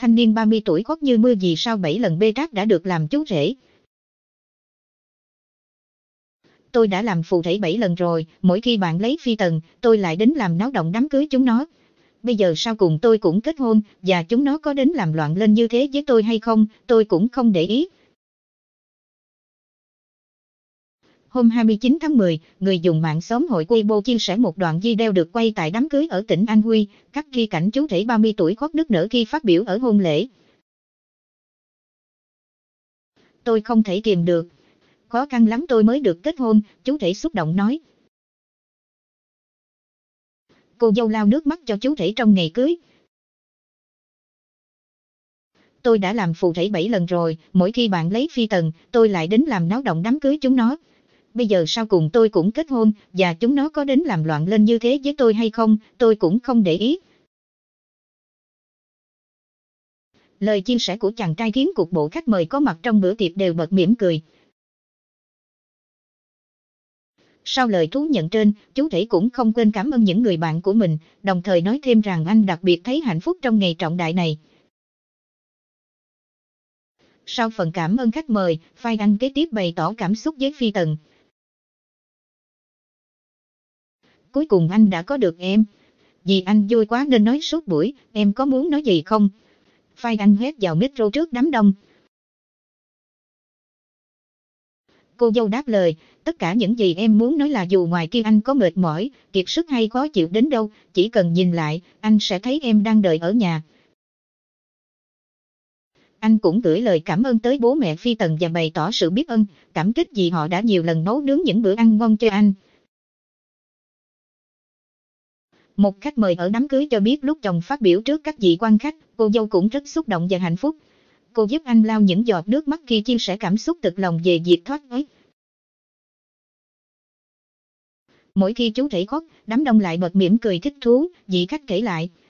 thanh niên 30 tuổi khoác như mưa vì sao 7 lần bê tráp đã được làm chú rể. Tôi đã làm phù thủy 7 lần rồi, mỗi khi bạn lấy phi tần, tôi lại đến làm náo động đám cưới chúng nó. Bây giờ sau cùng tôi cũng kết hôn, và chúng nó có đến làm loạn lên như thế với tôi hay không, tôi cũng không để ý. Hôm 29 tháng 10, người dùng mạng xóm hội Weibo chia sẻ một đoạn video được quay tại đám cưới ở tỉnh An Huy, cắt ghi cảnh chú rể 30 tuổi khóc nức nở khi phát biểu ở hôn lễ. Tôi không thể kìm được. Khó khăn lắm tôi mới được kết hôn, chú rể xúc động nói. Cô dâu lau nước mắt cho chú rể trong ngày cưới. Tôi đã làm phù thủy 7 lần rồi, mỗi khi bạn lấy phi tần, tôi lại đến làm náo động đám cưới chúng nó. Bây giờ sau cùng tôi cũng kết hôn, và chúng nó có đến làm loạn lên như thế với tôi hay không, tôi cũng không để ý. Lời chia sẻ của chàng trai khiến cuộc bộ khách mời có mặt trong bữa tiệc đều bật mỉm cười. Sau lời thú nhận trên, chú rể cũng không quên cảm ơn những người bạn của mình, đồng thời nói thêm rằng anh đặc biệt thấy hạnh phúc trong ngày trọng đại này. Sau phần cảm ơn khách mời, Phai Anh kế tiếp bày tỏ cảm xúc với phi tần. Cuối cùng anh đã có được em. Vì anh vui quá nên nói suốt buổi, em có muốn nói gì không? Phai Anh hét vào micro trước đám đông. Cô dâu đáp lời, tất cả những gì em muốn nói là dù ngoài kia anh có mệt mỏi, kiệt sức hay khó chịu đến đâu, chỉ cần nhìn lại, anh sẽ thấy em đang đợi ở nhà. Anh cũng gửi lời cảm ơn tới bố mẹ phi tần và bày tỏ sự biết ơn, cảm kích vì họ đã nhiều lần nấu nướng những bữa ăn ngon cho anh. Một khách mời ở đám cưới cho biết lúc chồng phát biểu trước các vị quan khách, cô dâu cũng rất xúc động và hạnh phúc. Cô giúp anh lau những giọt nước mắt khi chia sẻ cảm xúc thực lòng về việc thoát ế. Mỗi khi chú rể khóc, đám đông lại bật mỉm cười thích thú, vị khách kể lại.